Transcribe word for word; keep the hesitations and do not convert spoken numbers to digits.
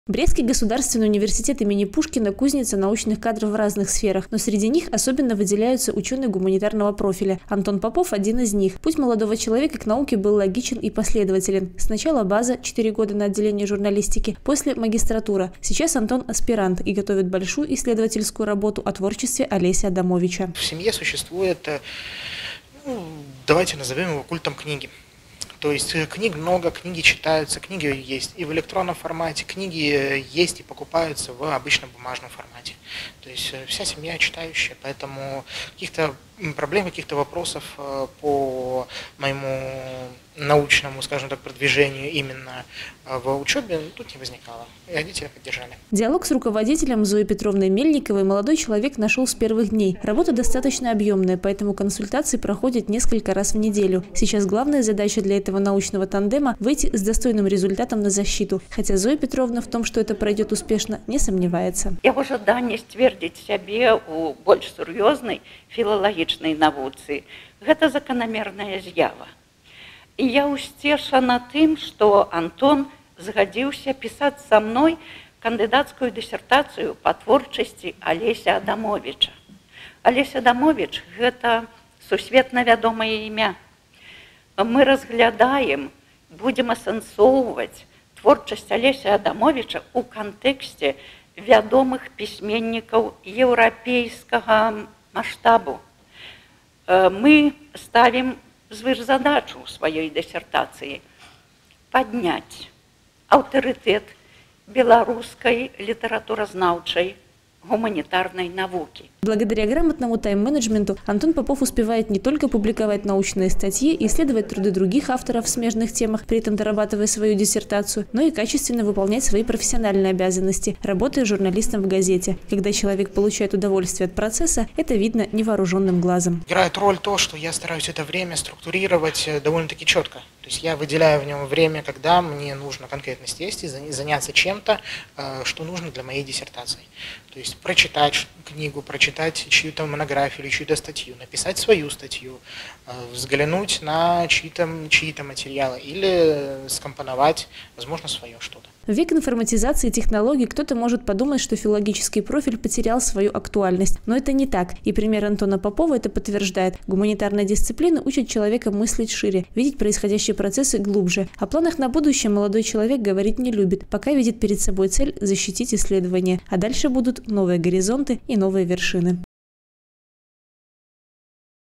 Брестский государственный университет имени Пушкина – кузница научных кадров в разных сферах, но среди них особенно выделяются ученые гуманитарного профиля. Антон Попов – один из них. Путь молодого человека к науке был логичен и последователен. Сначала база – четыре года на отделение журналистики, после магистратура. Сейчас Антон – аспирант и готовит большую исследовательскую работу о творчестве Олеся Адамовича. В семье существует, ну, давайте назовем его культом книги. То есть книг много, книги читаются, книги есть и в электронном формате, книги есть и покупаются в обычном бумажном формате. То есть вся семья читающая, поэтому каких-то проблем, каких-то вопросов по моему научному, скажем так, продвижению именно в учебе тут не возникало. И родители поддержали. Диалог с руководителем Зоей Петровной Мельниковой молодой человек нашел с первых дней. Работа достаточно объемная, поэтому консультации проходят несколько раз в неделю. Сейчас главная задача для этого научного тандема – выйти с достойным результатом на защиту. Хотя Зоя Петровна в том, что это пройдет успешно, не сомневается. Я в ожидании ствердить себе у больш сур'ёзнай філалагічнай навуцы. Гэта заканамерная з'ява. І я ўсцешана тым, што Антон згадзіўся пісаць са мной кандыдацкую дысертацыю па творчасці Олеся Адамовича. Олесь Адамович – гэта сусветна вядомае імя. Мы разглядаем, будем асэнсоўваць творчасць Олеся Адамовича ў кантэксце вядомых пісьменнікаў еўрапейскага маштабу. Мы ставім звышзадачу ў сваёй дысертацыі падняць аўтарытэт беларускай літаратуразнаўчай гуманитарной науки. Благодаря грамотному тайм-менеджменту Антон Попов успевает не только публиковать научные статьи и исследовать труды других авторов в смежных темах, при этом дорабатывая свою диссертацию, но и качественно выполнять свои профессиональные обязанности, работая журналистом в газете. Когда человек получает удовольствие от процесса, это видно невооруженным глазом. Играет роль то, что я стараюсь это время структурировать довольно-таки четко. То есть я выделяю в нем время, когда мне нужно конкретно сесть и заняться чем-то, что нужно для моей диссертации. То есть прочитать книгу, прочитать чью-то монографию или чью-то статью, написать свою статью, взглянуть на чьи-то чьи-то материалы или скомпоновать, возможно, свое что-то. В век информатизации и технологий кто-то может подумать, что филологический профиль потерял свою актуальность. Но это не так. И пример Антона Попова это подтверждает. Гуманитарная дисциплина учит человека мыслить шире, видеть происходящие процессы глубже. О планах на будущее молодой человек говорить не любит, пока видит перед собой цель защитить исследования. А дальше будут новые горизонты и новые вершины.